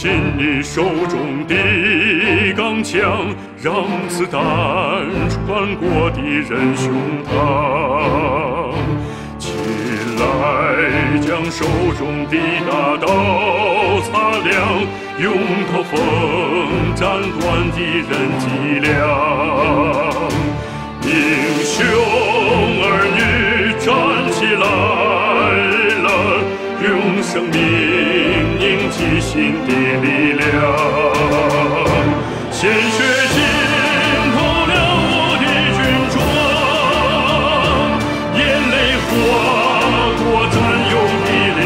紧你手中的钢枪，让子弹穿过敌人胸膛。起来，将手中的大刀擦亮，用刀锋斩断敌人脊梁。英雄儿女站起来了，用生命凝聚新的力量。鲜血浸透了我的军装，眼泪划过战友的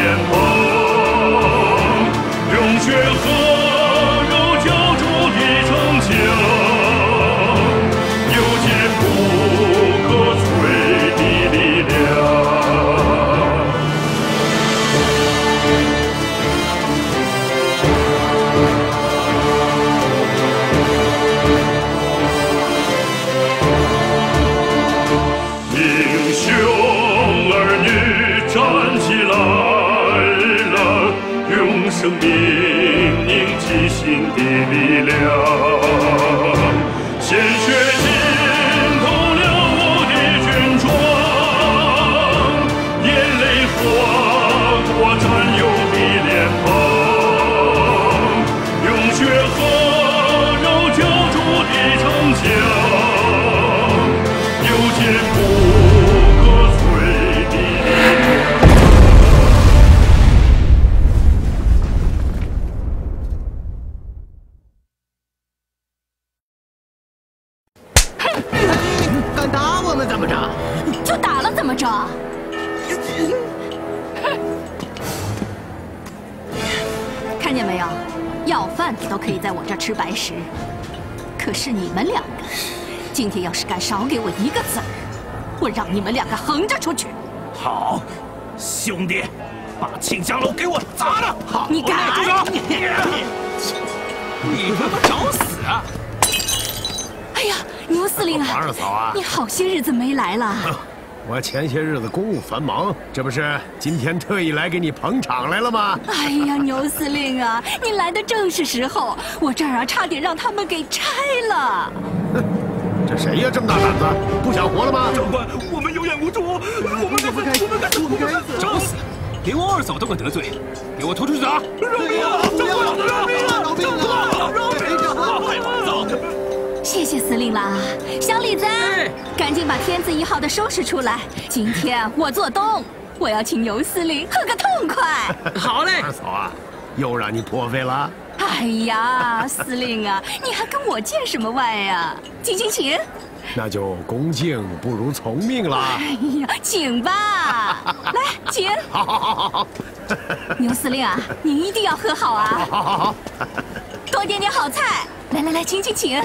脸庞，用血和肉浇筑的城墙，有坚不可摧的力量。英雄儿女站起来了，用生命凝聚新的力量。鲜血浸透了我的军装，眼泪划过战友的脸庞，用血和肉浇筑的城墙，有坚不可摧的力量。 敢打我们怎么着？ 就打了怎么着？看见没有，要饭的都可以在我这儿吃白食，可是你们两个，今天要是敢少给我一个子儿，我让你们两个横着出去！ 好，兄弟，把庆香楼给我砸了！好， 你敢？ 住手！你他妈找死啊！ 哎呀，牛司令啊， 皇上嫂啊， 你好些日子没来了。 我前些日子公务繁忙，这不是今天特意来给你捧场来了吗？ 哎呀，牛司令啊，你来的正是时候，我这儿啊差点让他们给拆了。 这谁呀？这么大胆子，不想活了吗？ 长官，我们有眼无珠，我们该死！找死！连我二嫂都敢得罪，给我拖出去打！饶命啊！长官，饶命啊！长官，饶命啊！快走！ 谢谢司令啦，小李子，赶紧把天字1号的收拾出来。今天我做东，我要请牛司令喝个痛快。 好嘞， 二嫂啊，又让你破费了。 哎呀，司令啊，你还跟我见什么外呀？请。 那就恭敬不如从命啦。 哎呀，请吧，来请。 好。 牛司令啊，你一定要喝好啊。 好。 多点好菜，来，请。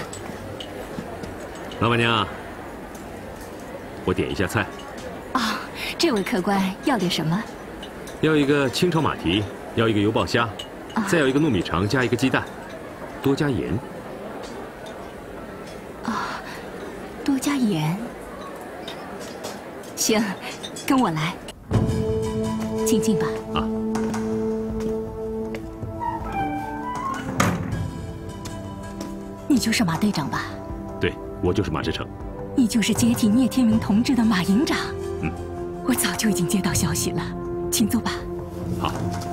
老板娘，我点一下菜。 啊，这位客官要点什么？ 要一个清炒马蹄，要一个油爆虾，再要一个糯米肠加一个鸡蛋，多加盐。 啊，多加盐。行，跟我来。请进吧。 啊。 你就是马队长吧？ 对，我就是马志成。 你就是接替聂天明同志的马营长。 嗯， 我早就已经接到消息了，请坐吧。 好。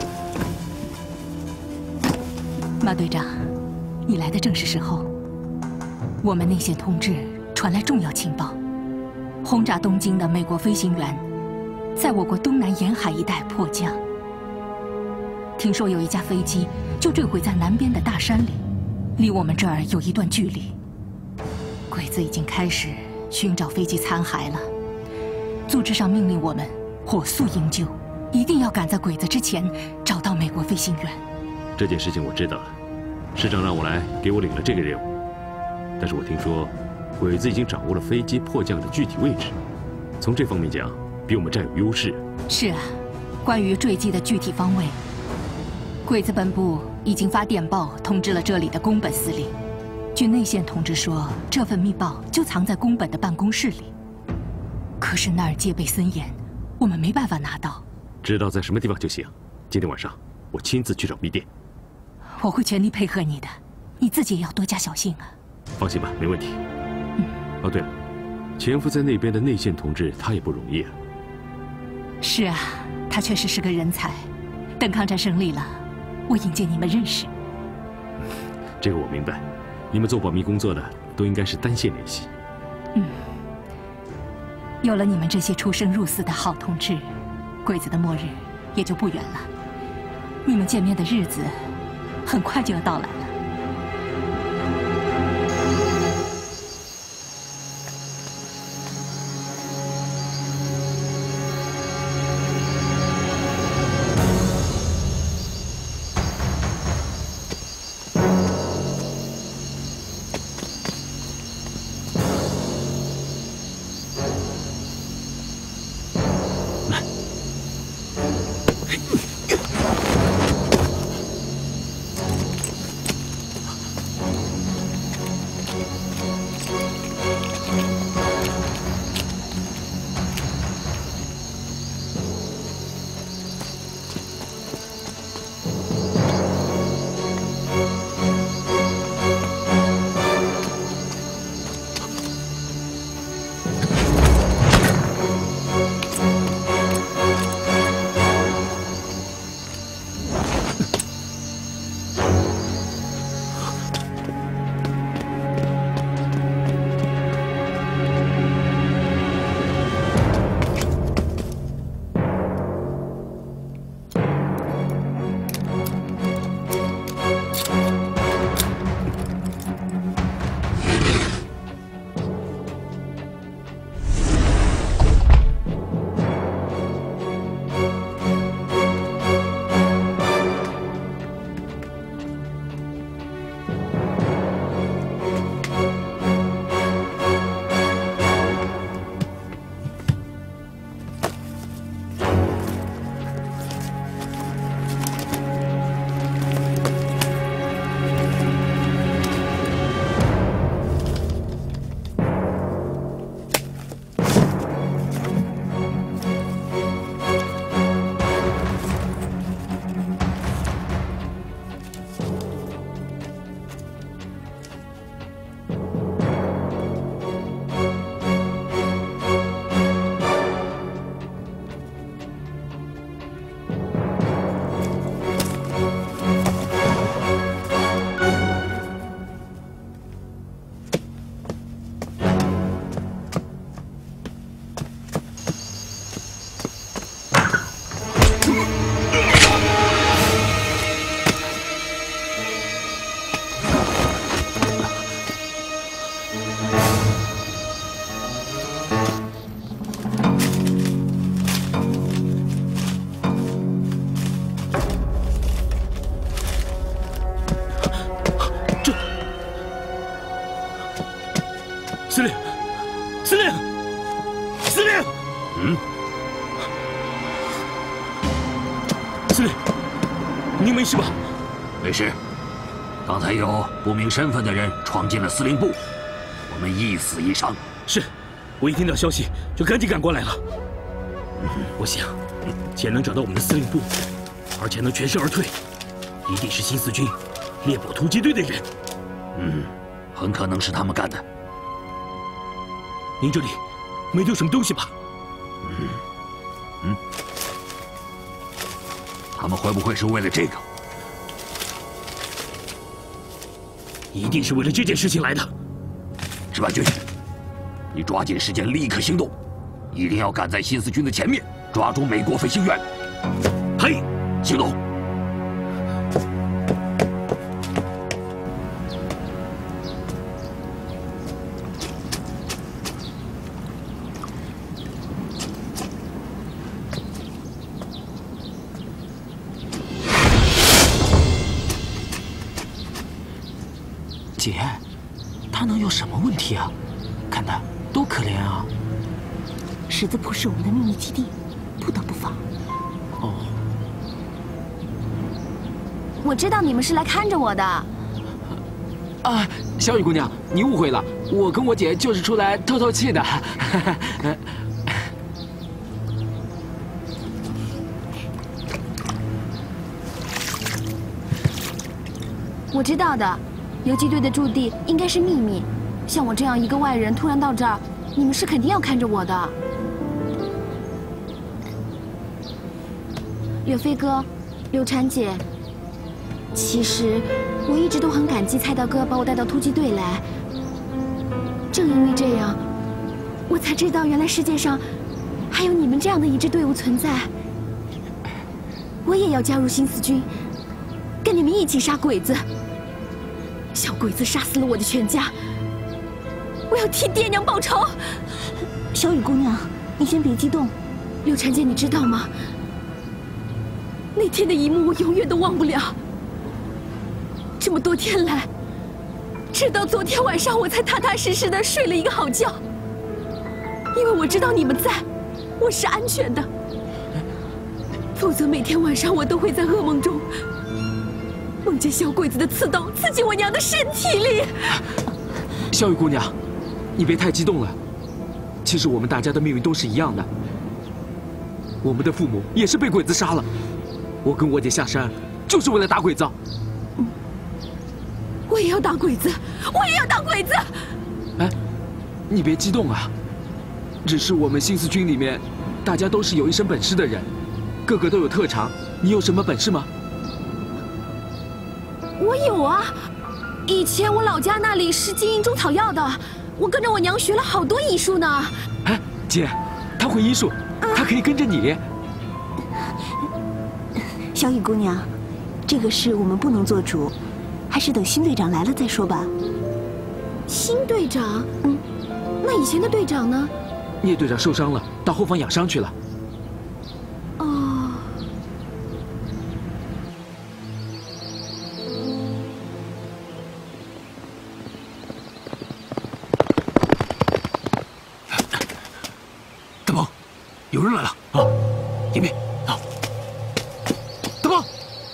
马队长，你来的正是时候。我们内线通知传来重要情报，轰炸东京的美国飞行员在我国东南沿海一带迫降。听说有一架飞机就坠毁在南边的大山里，离我们这儿有一段距离。鬼子已经开始寻找飞机残骸了。组织上命令我们火速营救，一定要赶在鬼子之前找到美国飞行员。 这件事情我知道了，师长让我来，给我领了这个任务。但是我听说，鬼子已经掌握了飞机迫降的具体位置，从这方面讲，比我们占有优势。 是啊，关于坠机的具体方位，鬼子本部已经发电报通知了这里的宫本司令。据内线通知说，这份密报就藏在宫本的办公室里。可是那儿戒备森严，我们没办法拿到。 知道在什么地方就行。今天晚上我亲自去找密电。 我会全力配合你的，你自己也要多加小心啊。 放心吧，没问题。哦，对了，潜伏在那边的内线同志，他也不容易啊。 是啊，他确实是个人才。等抗战胜利了，我引荐你们认识。 这个我明白，你们做保密工作的都应该是单线联系。 有了你们这些出生入死的好同志，鬼子的末日也就不远了。你们见面的日子很快就要到来了。 司令，司令，司令！司令，您没事吧？ 没事。刚才有不明身份的人闯进了司令部，我们一死一伤。 是，我一听到消息就赶紧赶过来了。我想，既然能找到我们的司令部，而且能全身而退，一定是新四军猎捕突击队的人。 很可能是他们干的。 您这里没丢什么东西吧？ 他们会不会是为了这个？ 一定是为了这件事情来的。 石板军，你抓紧时间立刻行动，一定要赶在新四军的前面，抓住美国飞行员。 嘿， 行动！ 姐，他能有什么问题啊？看他多可怜啊！ 十字铺是我们的秘密基地，不得不防。 哦， 我知道你们是来看着我的。 啊，小雨姑娘，你误会了，我跟我姐就是出来透透气的。 我知道的，游击队的驻地应该是秘密。像我这样一个外人突然到这儿，你们是肯定要看着我的。岳飞哥，柳婵姐，其实我一直都很感激蔡大哥把我带到突击队来。正因为这样，我才知道原来世界上还有你们这样的一支队伍存在。我也要加入新四军，跟你们一起杀鬼子。小鬼子杀死了我的全家，我要替爹娘报仇。 小雨姑娘，你先别激动。 柳婵姐，你知道吗？那天的一幕我永远都忘不了。这么多天来，直到昨天晚上我才踏踏实实的睡了一个好觉。因为我知道你们在，我是安全的。否则每天晚上我都会在噩梦中梦见小鬼子的刺刀刺进我娘的身体里。 小雨姑娘，你别太激动了。其实我们大家的命运都是一样的。我们的父母也是被鬼子杀了。我跟我姐下山就是为了打鬼子。 我也要打鬼子，我也要打鬼子。 哎，你别激动啊。只是我们新四军里面，大家都是有一身本事的人，个个都有特长。你有什么本事吗？ 我有啊，以前我老家那里是经营中草药的，我跟着我娘学了好多医术呢。 哎，姐，她会医术，她可以跟着你。 小雨姑娘，这个事我们不能做主，还是等新队长来了再说吧。 新队长？那以前的队长呢？ 聂队长受伤了，到后方养伤去了。 哦。 大鹏，有人来了啊！迎面啊！大鹏。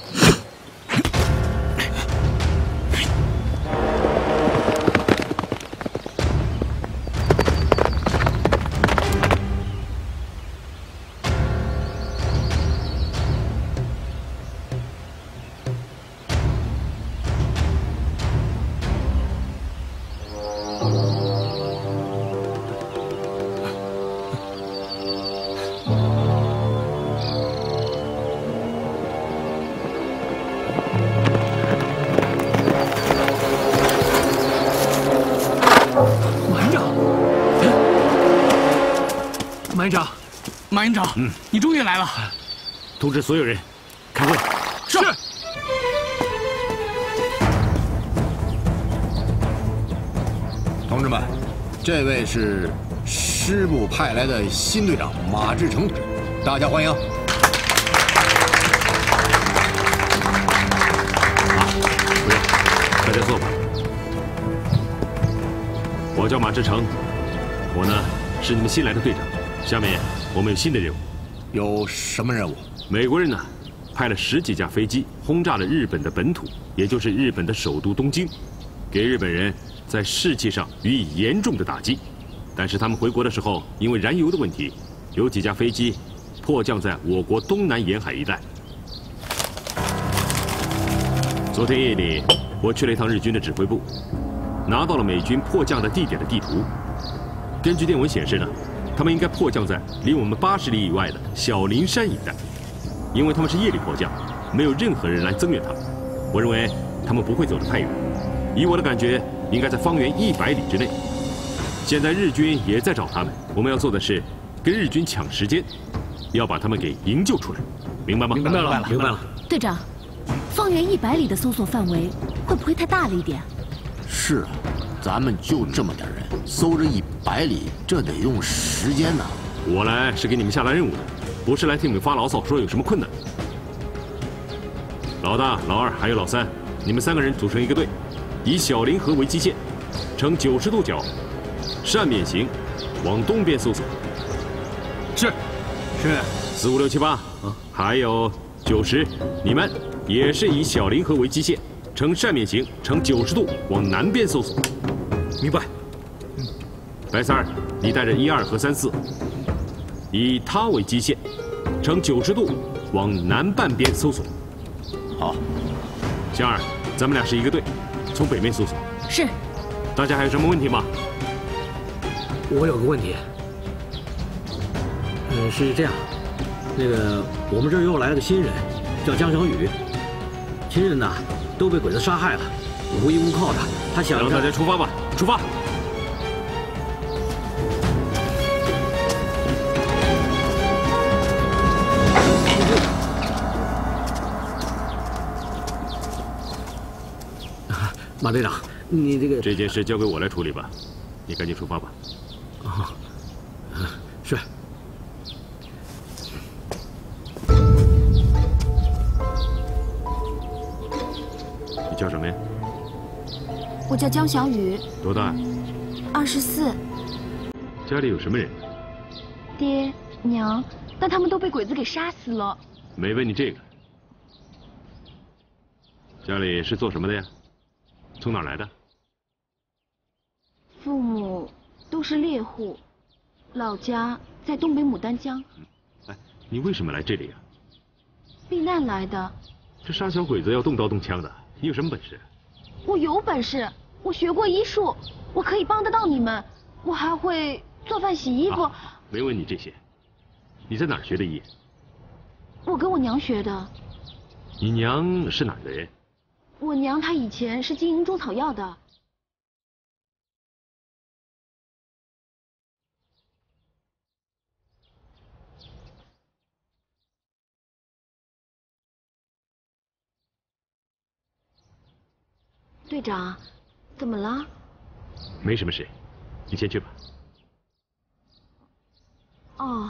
马营长，你终于来了！ 通知所有人，开会。 是。 同志们，这位是师部派来的新队长马志成同志，大家欢迎。 不用，大家坐吧。我叫马志成，我呢是你们新来的队长。下面我们有新的任务。 有什么任务？ 美国人呢，派了10几架飞机轰炸了日本的本土，也就是日本的首都东京，给日本人在士气上予以严重的打击。但是他们回国的时候，因为燃油的问题，有几架飞机迫降在我国东南沿海一带。昨天夜里，我去了一趟日军的指挥部，拿到了美军迫降的地点的地图。根据电文显示呢，他们应该迫降在离我们80里以外的小林山一带，因为他们是夜里迫降，没有任何人来增援他们。我认为他们不会走得太远，以我的感觉，应该在方圆100里之内。现在日军也在找他们，我们要做的是跟日军抢时间，要把他们给营救出来，明白吗？ 明白了，明白了。 队长，方圆100里的搜索范围会不会太大了一点？ 是啊，咱们就这么点人，搜着100里，这得用时间呢。 我来是给你们下达任务的，不是来替你们发牢骚说有什么困难。老大、老二还有老三，你们3个人组成一个队，以小林河为基线，呈90度角，扇面形，往东边搜索。 是 ，4、5、6、7、8啊，还有90，你们也是以小林河为基线，呈扇面形，呈90度往南边搜索。 明白。 白三儿，你带着1、2和3、4，以它为基线，呈90度往南半边搜索。 好。 香儿， 咱们俩是一个队，从北面搜索。 是。 大家还有什么问题吗？ 我有个问题。是这样，那个我们这儿又来了个新人，叫江小雨。亲人呐都被鬼子杀害了，无依无靠的，他想让大家出发吧，出发！ 马队长，你这件事交给我来处理吧，你赶紧出发吧。 啊，是。 你叫什么呀？ 我叫江小雨。 多大 ？24。 家里有什么人？ 爹娘，但他们都被鬼子给杀死了。 没问你这个。家里是做什么的呀？从哪儿来的？ 父母都是猎户，老家在东北牡丹江。 哎，你为什么来这里啊？ 避难来的。 这杀小鬼子要动刀动枪的，你有什么本事？ 我有本事，我学过医术，我可以帮得到你们。我还会做饭洗衣服。 没问你这些。你在哪儿学的医？ 我跟我娘学的。 你娘是哪儿的人？ 我娘她以前是经营中草药的。队长，怎么了？ 没什么事，你先去吧。 哦。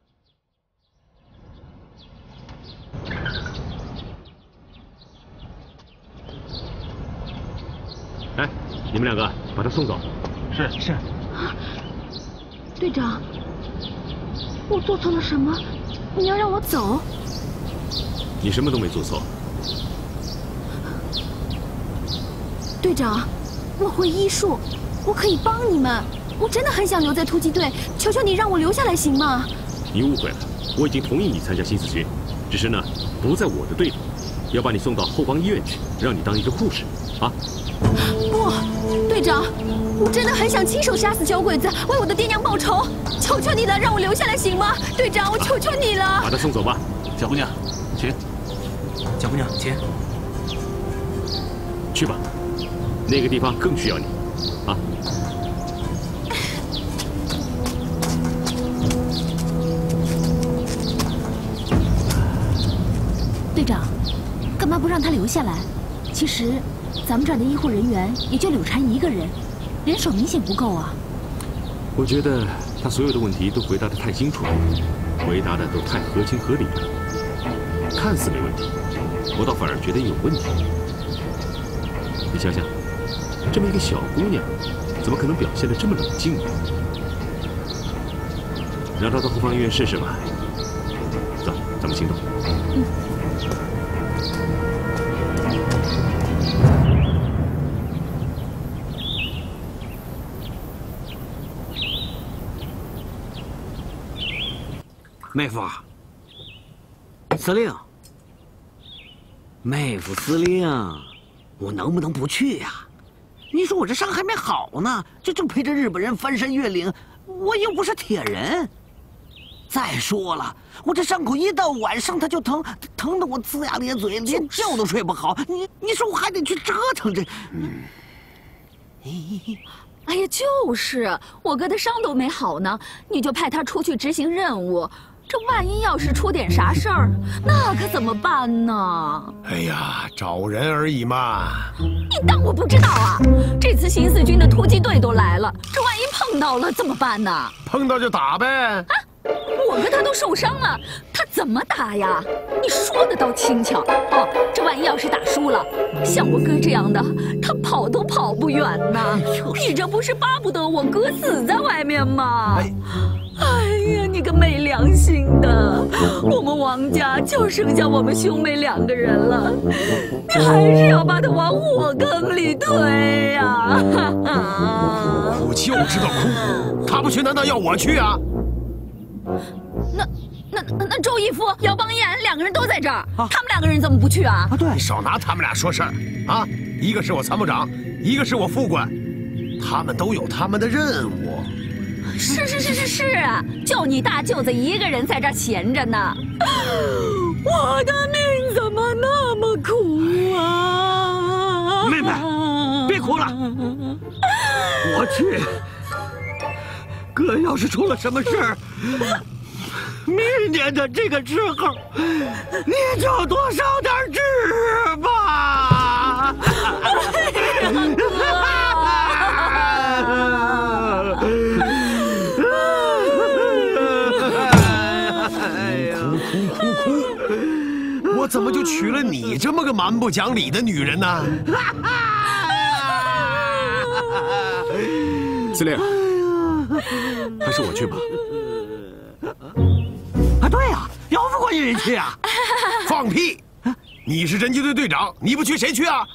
哎，你们两个把他送走。 是。 队长，我做错了什么？你要让我走？ 你什么都没做错。 队长，我会医术，我可以帮你们。我真的很想留在突击队，求求你让我留下来行吗？ 你误会了，我已经同意你参加新四军，只是呢，不在我的队里，要把你送到后方医院去，让你当一个护士，啊？ 不，队长，我真的很想亲手杀死小鬼子，为我的爹娘报仇。求求你了，让我留下来行吗？队长，我求求你了。 把他送走吧， 小姑娘，请。小姑娘，请。 去吧。那个地方更需要你，啊！ 队长，干嘛不让他留下来？其实，咱们这儿的医护人员也就柳禅一个人，人手明显不够啊。 我觉得他所有的问题都回答得太清楚了，回答的都太合情合理了，看似没问题，我倒反而觉得有问题。你想想。这么一个小姑娘，怎么可能表现得这么冷静呢？让她到后方医院试试吧。走，咱们行动。 妹夫，司令，妹夫，司令，我能不能不去呀？你说我这伤还没好呢，就陪着日本人翻山越岭，我又不是铁人。再说了，我这伤口一到晚上它就疼，疼得我龇牙咧嘴，连觉都睡不好。你说我还得去折腾这。 哎呀，就是我哥的伤都没好呢，你就派他出去执行任务。这万一要是出点啥事儿，那可怎么办呢？ 哎呀，找人而已嘛。 你当我不知道啊？这次新四军的突击队都来了，这万一碰到了怎么办呢？ 碰到就打呗。 啊，我哥他都受伤了，他怎么打呀？你说的倒轻巧哦。这万一要是打输了，像我哥这样的，他跑都跑不远呐。你这不是巴不得我哥死在外面吗？哎呀，你个没良心的！我们王家就剩下我们兄妹2个人了，你还是要把他往火坑里推呀！ 哭就知道哭，他不去难道要我去啊？ 那周义夫、姚邦彦两个人都在这儿，他们两个人怎么不去啊？ 对，少拿他们俩说事儿啊！一个是我参谋长，一个是我副官，他们都有他们的任务。 是，就你大舅子一个人在这儿闲着呢。我的命怎么那么苦啊！ 妹妹，别哭了，我去。哥要是出了什么事儿，明年的这个时候，你就多烧点纸吧。 哭！我怎么就娶了你这么个蛮不讲理的女人呢？ 司令，还是我去吧。 啊，对呀，姚副官也得去啊。 放屁！你是侦缉队队长，你不去谁去啊？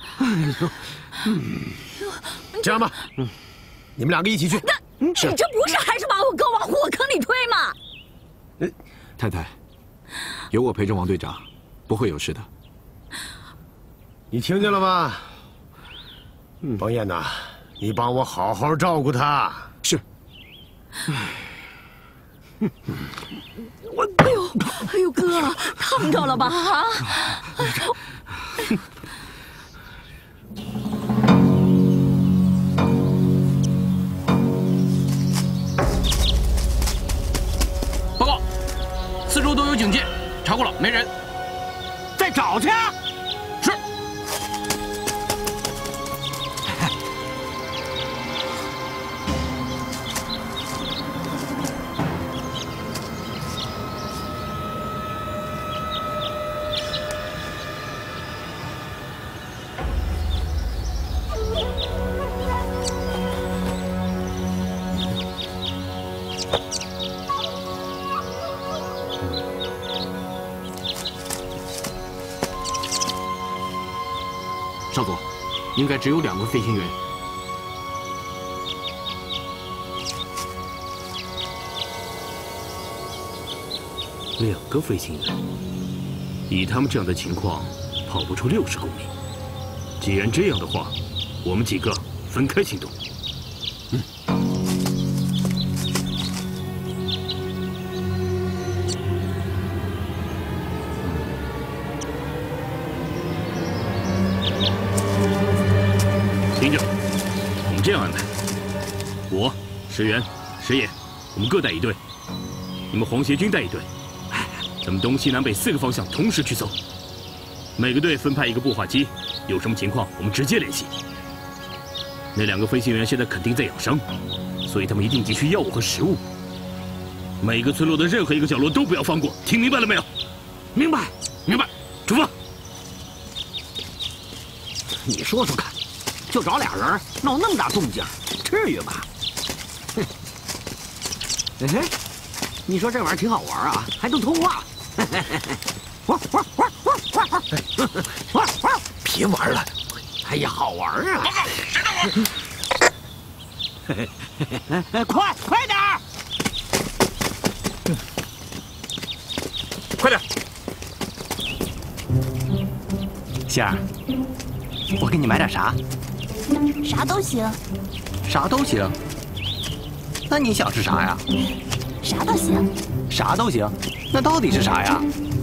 这样吧，你们两个一起去。 你这不是还是把我哥往火坑里推吗？ 太太，有我陪着王队长，不会有事的。 你听见了吗？邦彦呐，你帮我好好照顾他。 是。 哎呦哥，烫着了吧？啊！ 报告，四周都有警戒，查过了，没人。 再找去。 是。 少佐，应该只有2个飞行员。 2个飞行员，以他们这样的情况，跑不出60公里。既然这样的话，我们几个分开行动。听着，我们这样安排：我、石原、石野，我们各带一队；你们黄协军带一队。咱们东西南北4个方向同时去搜，每个队分派1个步话机，有什么情况我们直接联系。那2个飞行员现在肯定在养伤，所以他们一定急需药物和食物。每个村落的任何一个角落都不要放过，听明白了没有？ 明白， 明白。出发。 你说说看，就找俩人闹那么大动静，至于吗？哼！哎，你说这玩意儿挺好玩啊，还能通话。 别玩了！ 哎呀，好玩啊！ 报告，谁到我？快点儿！ 快点！ 仙儿，我给你买点啥？ 啥都行。 啥都行？那你想吃啥呀？ 啥都行。 啥都行？那到底是啥呀？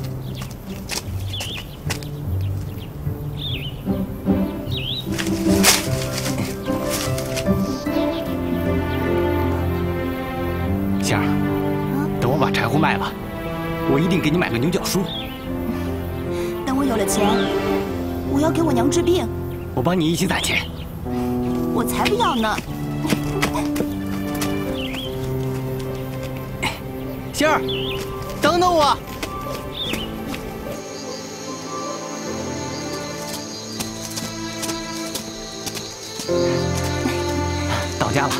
仙儿，等我把柴火卖了，我一定给你买个牛角梳。 等我有了钱，我要给我娘治病。 我帮你一起攒钱。 我才不要呢！ 星儿，等等我。到家了。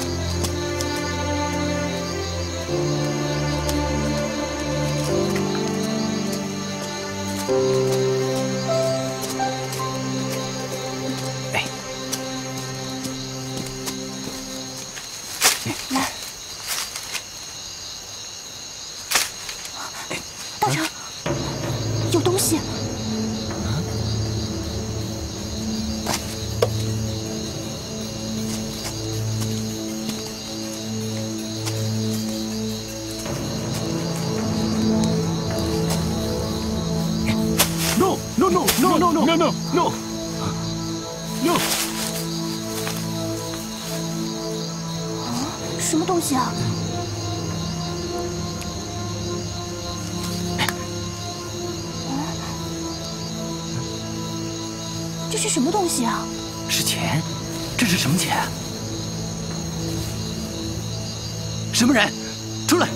什么东西啊？这是什么东西啊？ 是钱，这是什么钱？什么人？出来！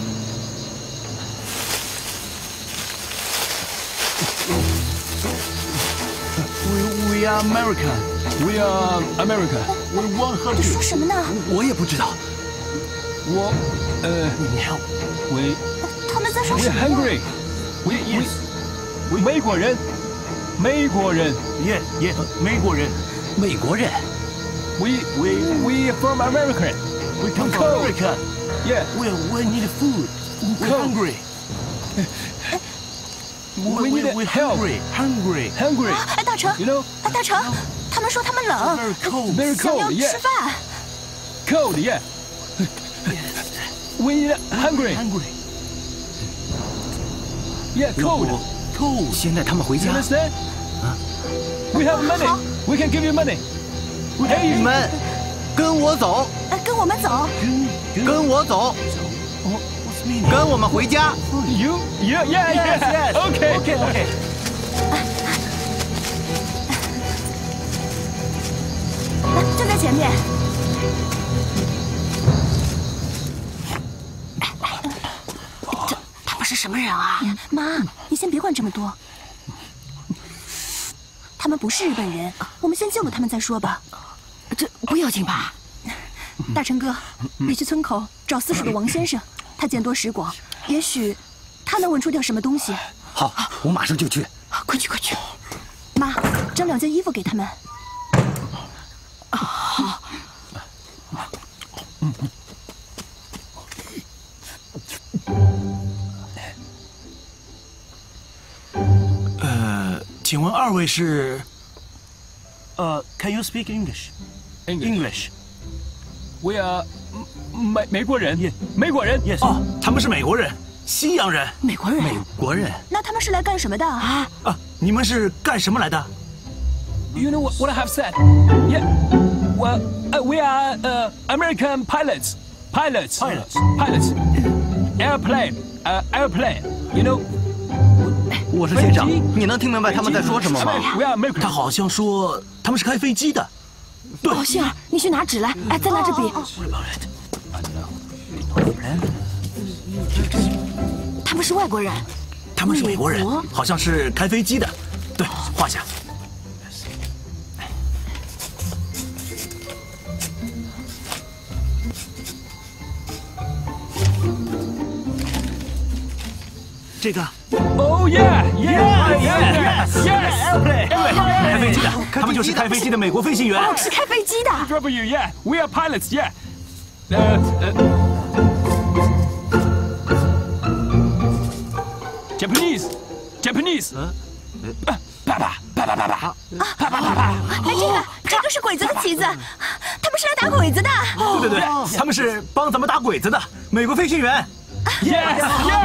We are American. We are America. We want her. 你说什么呢？ 我也不知道。 We 他们在说什么 hungry. We 美国人。美国人。Yeah. 美国人。 美国人。 We from America. We come from America. Yeah. We need food. We're hungry. We need help. Hungry. 哎，大成 You know? 哎，大成，他们说他们冷 Very 想要 cold. 吃饭。 Cold. Yeah. We need hungry. Yeah. Cold. 现在他们回家。 You understand? We have money. We can give you money. 你们跟我走。 跟我们走。 跟我走。跟我们回家。 You? Yeah. Okay. 就在前面。他们是什么人啊？妈，你先别管这么多。他们不是日本人，我们先救了他们再说吧。 这不要紧吧？ 大成哥，你去村口找私塾的王先生，他见多识广，也许他能问出点什么东西。 好，我马上就去。 快去！妈，整2件衣服给他们。 好。 请问2位是？Can you speak English? English. We are 美国人。美国人。Yes. 哦，他们是美国人，西洋人。 美国人。 那他们是来干什么的啊？ 你们是干什么来的 You know what I have said? Yeah. Well, we are American pilots. Airplane. You know. 我是先生，你能听明白他们在说什么吗？ 他好像说他们是开飞机的。 对。哦，杏儿，你去拿纸来。哎，再拿支笔。他们是外国人。 他们是美国人，好像是开飞机的。对，画下。这个。 Oh yeah. 开飞机的，他们就是开飞机的美国飞行员。 哦，是开飞机的。 Yeah. We are pilots. Yeah. Japanese. 爸！哎，这个是鬼子的旗子，他们是来打鬼子的。 对，他们是帮咱们打鬼子的美国飞行员。 Yes.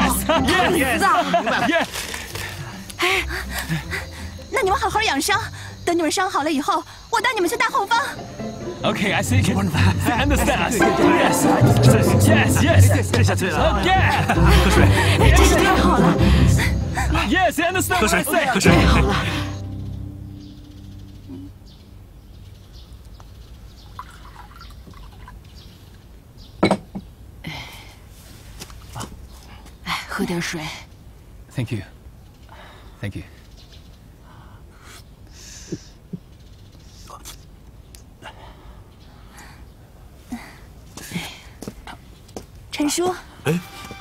哎，那你们好好养伤，等你们伤好了以后，我带你们去大后方。 Okay, I see. I understand. Yes. 这下对了。 喝水。 真是太好了。 Yes, I understand. 喝水。 太好了。 喝点水。 Thank you. 陈叔。 哎，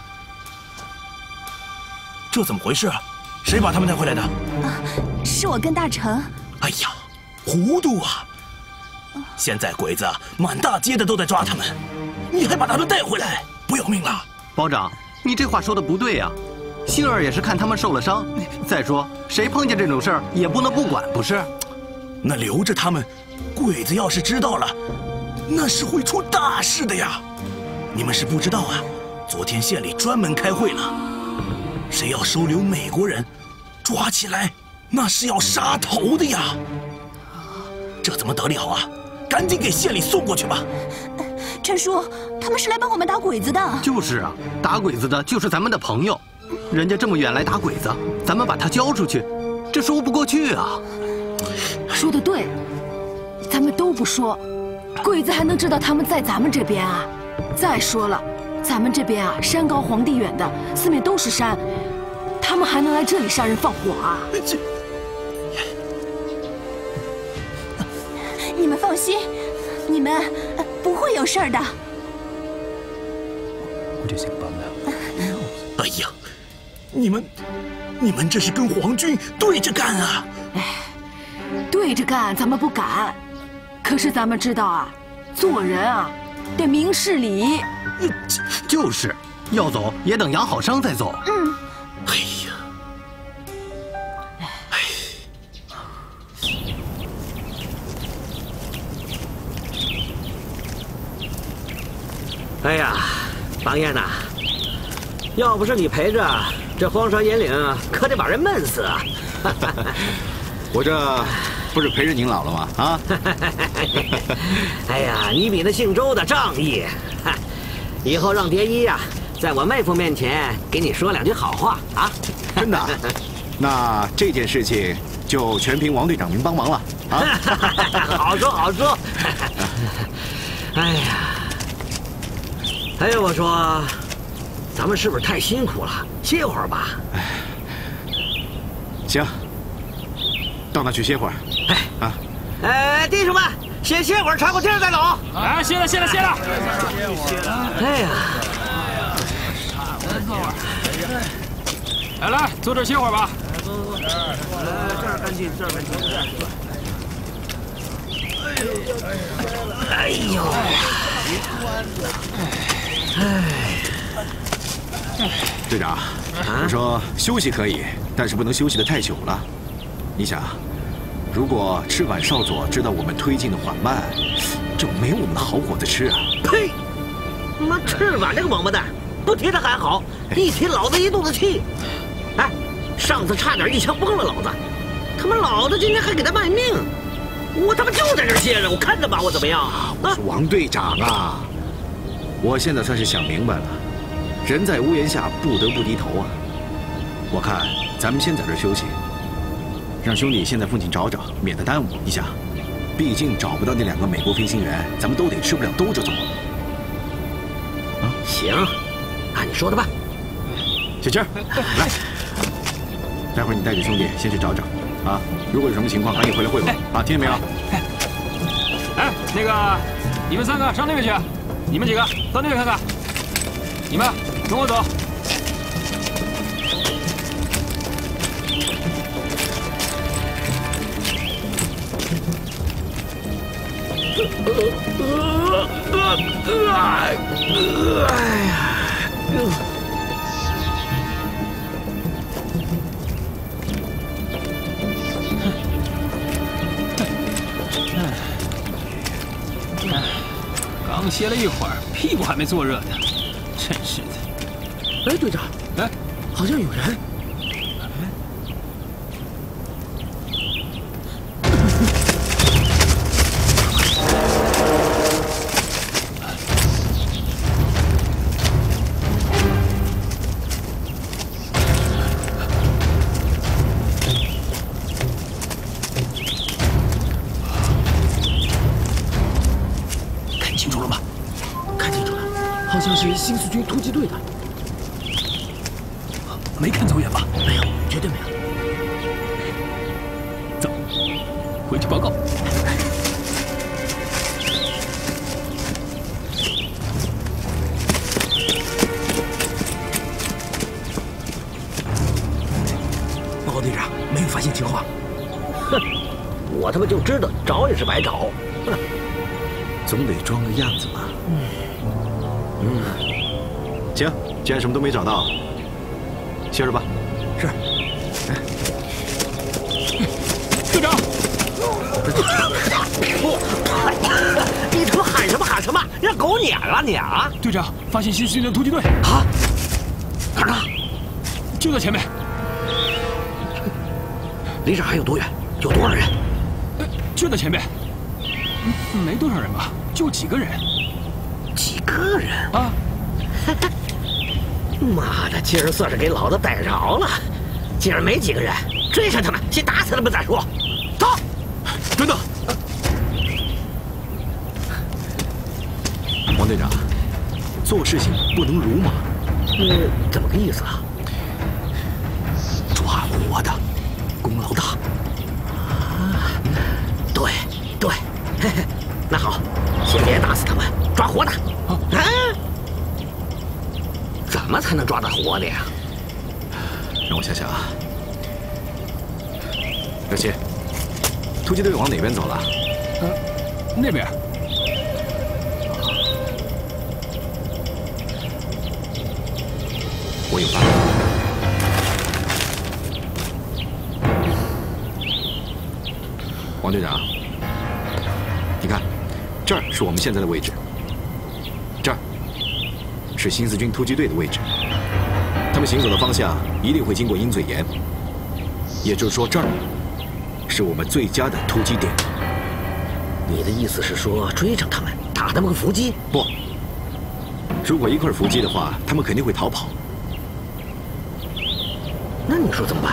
这怎么回事啊？谁把他们带回来的？ 是我跟大成。 哎呀，糊涂啊！现在鬼子满大街的都在抓他们，你还把他们带回来，不要命了？ 保长，你这话说的不对呀。杏儿也是看他们受了伤，再说谁碰见这种事儿也不能不管，不是？ 那留着他们，鬼子要是知道了，那是会出大事的呀！你们是不知道啊，昨天县里专门开会了，谁要收留美国人，抓起来那是要杀头的呀！这怎么得了啊？赶紧给县里送过去吧。 陈叔，他们是来帮我们打鬼子的。 就是啊，打鬼子的就是咱们的朋友，人家这么远来打鬼子，咱们把他交出去，这说不过去啊。 说得对，咱们都不说，鬼子还能知道他们在咱们这边啊？再说了，咱们这边啊，山高皇帝远的，四面都是山，他们还能来这里杀人放火啊？ 你们放心，你们不会有事儿的。 我就想帮他。哎呀，你们这是跟皇军对着干啊！ 哎，对着干咱们不敢，可是咱们知道啊，做人啊得明事理。 就是要走也等养好伤再走。 嗯。 哎呀， 哎呀，王爷呐，要不是你陪着，这荒山野岭可得把人闷死啊！ 我这不是陪着您老了吗？啊！ 哎呀，你比那姓周的仗义。以后让蝶衣呀，在我妹夫面前给你说两句好话啊！ 真的？那这件事情就全凭王队长您帮忙了啊！ 好说好说。哎呀，哎呀，我说，咱们是不是太辛苦了？歇会儿吧。 行，到那去歇会儿。哎啊！ 哎，弟兄们，先歇会儿，喘口气儿再走。 哎，歇了。 哎呀， 来，坐这儿歇会儿吧。 坐。这儿干净，这儿干净。哎呦！ 队长，我说休息可以，但是不能休息得太久了。你想，如果赤坂少佐知道我们推进的缓慢，这没有我们的好果子吃啊！ 呸！妈，赤坂这个王八蛋，不提他还好，一提老子一肚子气。哎，上次差点一枪崩了老子，他妈老子今天还给他卖命，我他妈就在这歇着，我看着把我怎么样啊？ 我说王队长啊，我现在算是想明白了，人在屋檐下不得不低头啊。我看咱们先在这儿休息，让兄弟先在附近找找，免得耽误。你想，毕竟找不到那2个美国飞行员，咱们都得吃不了兜着走。啊， 行，按你说的办。 小青，来，待会儿你带着兄弟先去找找，啊，如果有什么情况赶紧回来汇报啊，听见没有？ 哎，那个，你们3个上那边去，你们几个到那边看看。你们跟我走。 哎呀！ 刚歇了一会儿，屁股还没坐热呢，真是的。 哎，队长，哎，好像有人。好像是新四军突击队的， 没看走眼吧？ 没有，绝对没有。 走，回去报告。 报告队长，没有发现情况。 哼，我他妈就知道找也是白找。哼， 总得装个样子吧。行，既然什么都没找到，歇着吧。 是。 队长， 你他妈喊什么喊什么？让狗撵了你啊！ 队长，发现新四军的突击队啊！哪儿呢？ 就在前面。 离这还有多远？有多少人？ 就在前面，没多少人吧，就几个人。 几个人啊！ 妈的，今儿算是给老子逮着了。既然没几个人，追上他们，先打死他们再说。走， 等等，王队长，做事情不能鲁莽。 怎么个意思啊？ 抓活的，功劳大。 对对，嘿嘿，那好，先别打死他们，抓活的。啊？怎么才能抓到活的呀？ 让我想想啊。热心，突击队往哪边走了？ 那边。 我有办法。王队长，你看，这儿是我们现在的位置，这儿是新四军突击队的位置。他们行走的方向一定会经过鹰嘴岩，也就是说，这儿是我们最佳的突击点。 你的意思是说，追上他们，打他们个伏击？ 不，如果一块伏击的话，他们肯定会逃跑。 那你说怎么办？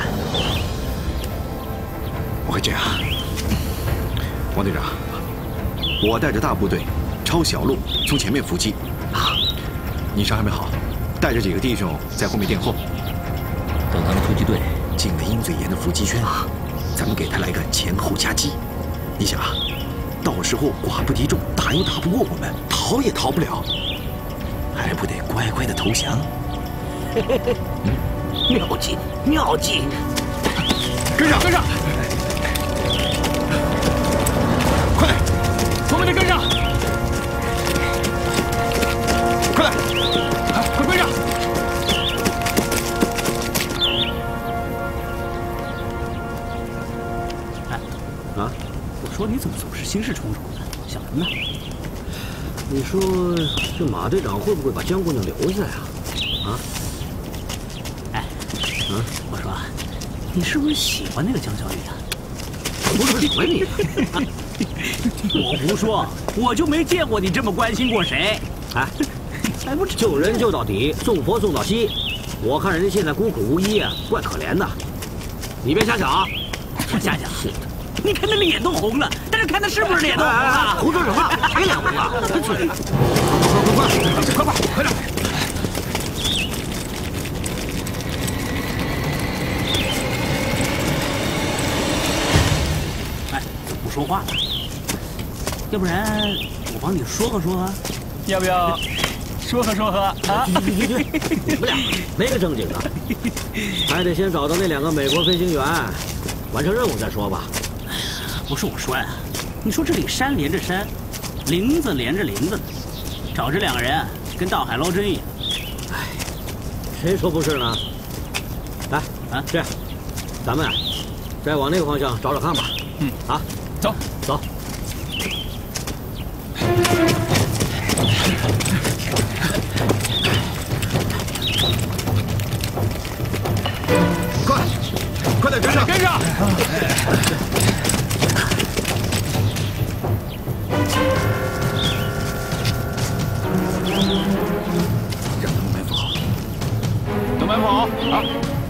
我会这样，王队长，我带着大部队抄小路从前面伏击。啊，你伤还没好，带着几个弟兄在后面殿后。 等他们突击队进了鹰嘴岩的伏击圈，咱们给他来个前后夹击。你想啊，到时候寡不敌众，打又打不过我们，逃也逃不了，还不得乖乖的投降？ 妙计，妙计！ 跟上，跟上！快， 我们得跟上！ 快来， 快跟上！ 哎，啊， 我说你怎么总是心事重重的？想什么呢？ 你说这马队长会不会把江姑娘留下呀？啊？ 我说，你是不是喜欢那个江小雨啊？ 不是喜欢你， 我胡说，我就没见过你这么关心过谁。 哎，还不救人救到底，送佛送到西。我看人家现在孤苦无依啊，怪可怜的。你别瞎想啊！ 我瞎想。你看那脸都红了，但是看他是不是脸都红了？ 胡说什么？谁脸红了？ 快点！说话了，要不然我帮你说和说和，要不要说和说和啊？ 你们俩没个正经的，还得先找到那2个美国飞行员，完成任务再说吧。 不是我说呀，你说这里山连着山，林子连着林子，找这2个人跟倒海捞针一样。 哎，谁说不是呢？来啊，这样，咱们再往那个方向找找看吧。啊。 走走， 快点跟上！ 跟上！ 让他们埋伏好， 都埋伏好啊！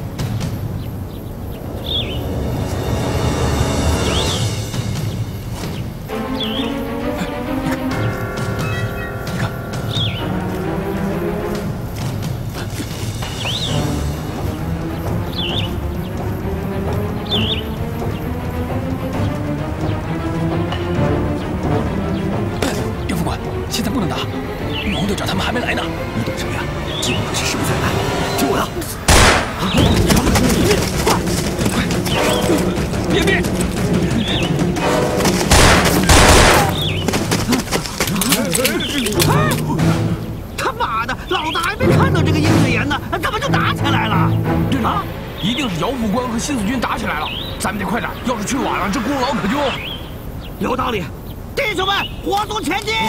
新四军打起来了，咱们得快点，要是去晚了，这功劳可就…… 有道理，弟兄们，火速前进！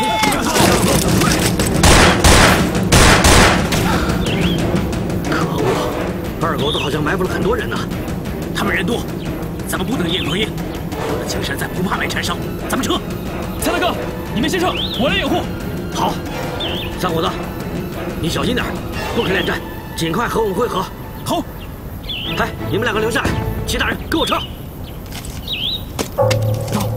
可恶，2狗子好像埋伏了很多人呢，他们人多， 咱们不能硬碰硬。有了青山在，不怕没柴烧。咱们撤。 蔡大哥，你们先撤，我来掩护。 好，三虎子，你小心点，不可恋战，尽快和我们会合。 好。 哎，你们两个留下来，其他人跟我撤。走。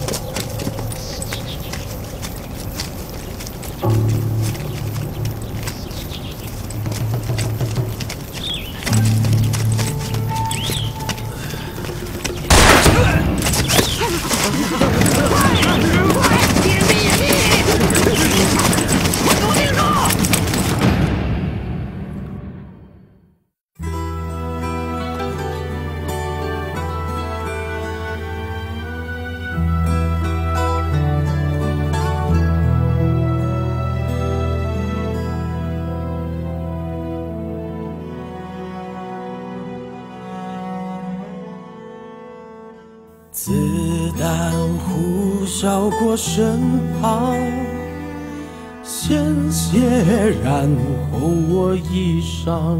子弹呼啸过身旁，鲜血染红我衣裳。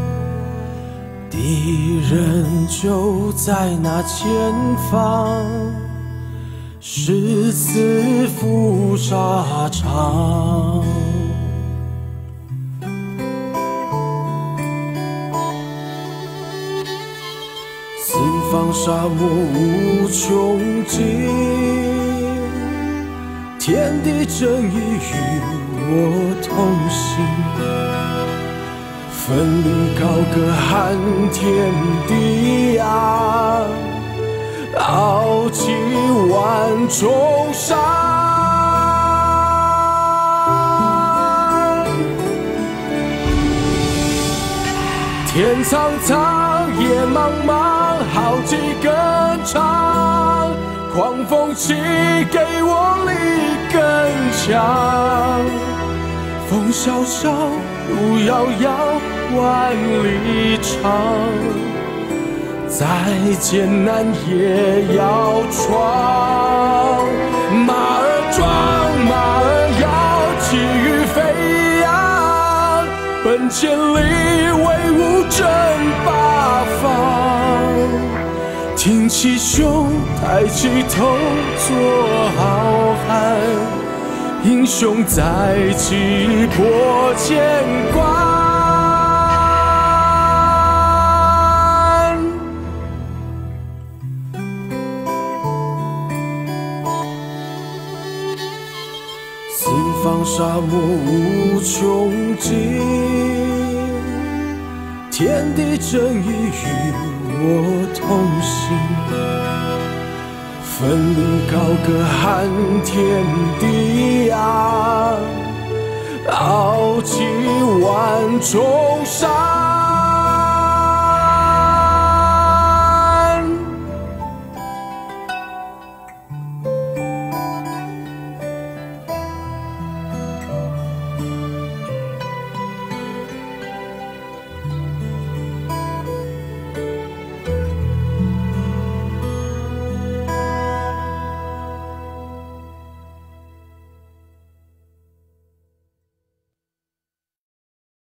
敌人就在那前方，誓死赴沙场。四方沙漠无穷尽，天地正义与我同行。奋力高歌撼天地啊，傲气万重山。天苍苍，野茫茫，好几根长，狂风起，给我力更强。风萧萧，路遥遥，万里长，再艰难也要闯。马儿壮，马儿摇，气宇飞扬，奔千里，威武震八方。挺起胸，抬起头，做好汉，英雄在即破千关。四方沙漠无穷尽，天地正义与我同行。奋力高歌撼天地啊，傲气万重山。